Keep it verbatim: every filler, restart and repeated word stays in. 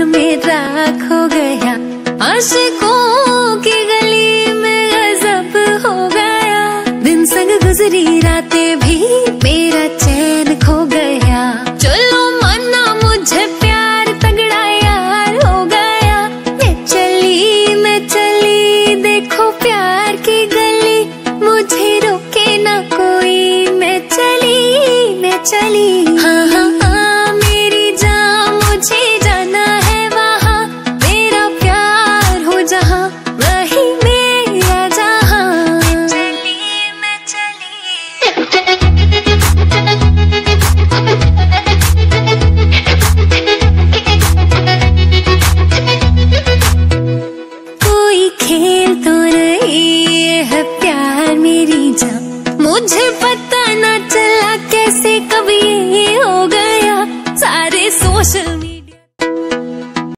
मेरा खो गया, आशिकों की गली में गजब हो गया। दिन संग गुजरी रातें भी मेरा चैन खो गया। चलो माना मुझे प्यार तगड़ा यार हो गया। मैं चली मैं चली देखो प्यार की गली, मुझे रोके ना कोई, मैं चली मैं चली। हाँ हाँ हाँ मेरी जान मुझे जाना है वहाँ, मेरा प्यार हो जहाँ वही मेरा जहाँ। मैं चली मैं कोई खेल तो नहीं ये है प्यार मेरी जान, मुझे पता ना चला कैसे कभी ये हो गया। सारे सोशल